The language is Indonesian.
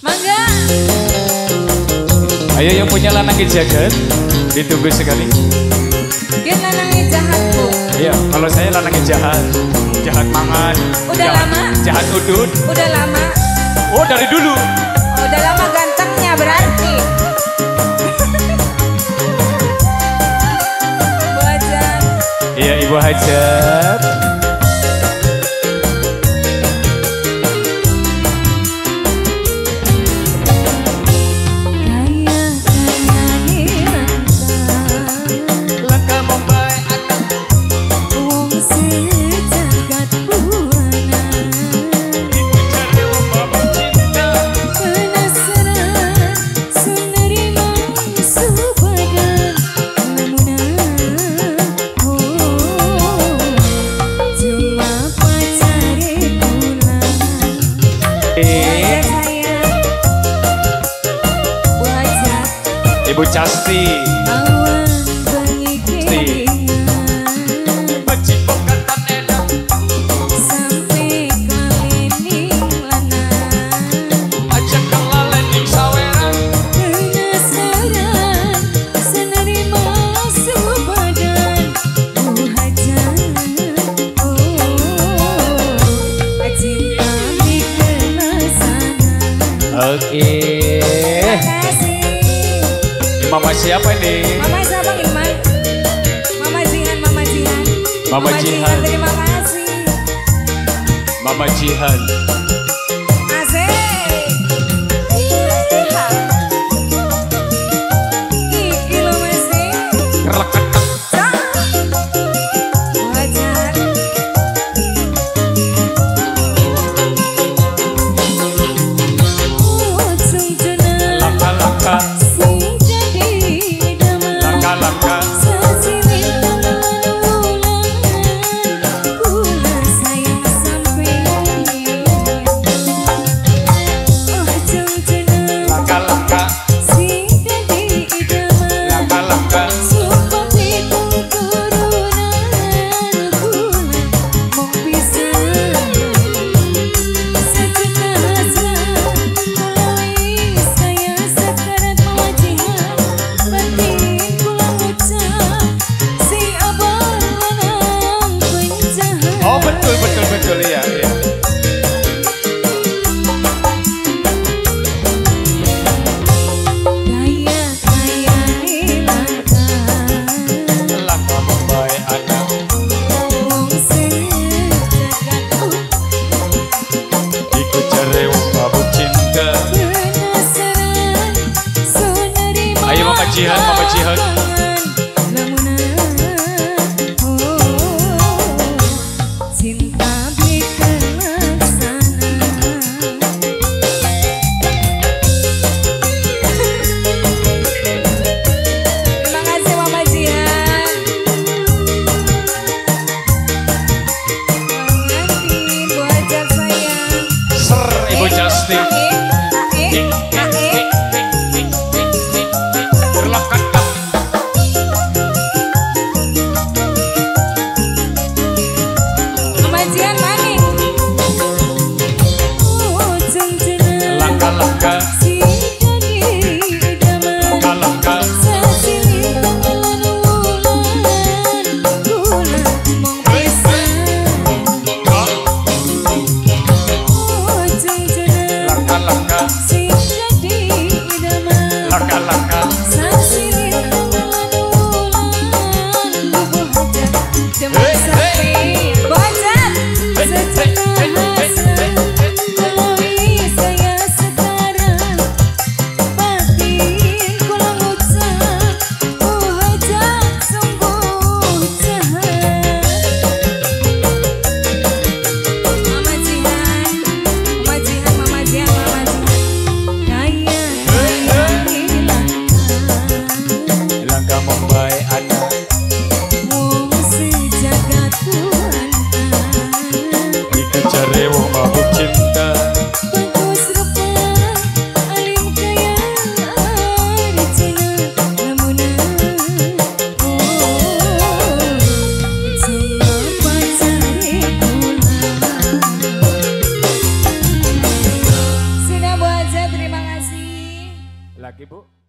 Mangga. Ayo yang punya lanang jagat, ditunggu sekali. Dia lanangnya jahat bu. Iya, kalau saya lanangnya jahat, jahat mangan. Udah jahat, lama. Jahat udut. Udah lama. Oh dari dulu. Oh, udah lama gantengnya berarti. Bu Hajat. Iya Ibu Hajat. Ibu Casti. Oke. Mama siapa nih? Mama siapa Iman? Mama Jihan, Mama Jihan. Mama Jihan. Terima kasih. Mama Jihan. Asik. Iya. Iki lo masih. Kerleketek. Wajar. Laka-laka. Laka-laka. Laka-laka. Laka-laka. Oh betul betul betul ya. Ya. Laka membae anak. Iku jare wong mabuk cinta. Ayo Mama Jihan, Mama Jihan. Ibu Casti. Kerleketek. Kemajian maning. Laka-laka. Laka-laka. Laka-laka. Laka-laka. Hey, hey. Bocah. Hey, hey, hey, hey, hey, hey. Lagi Bu.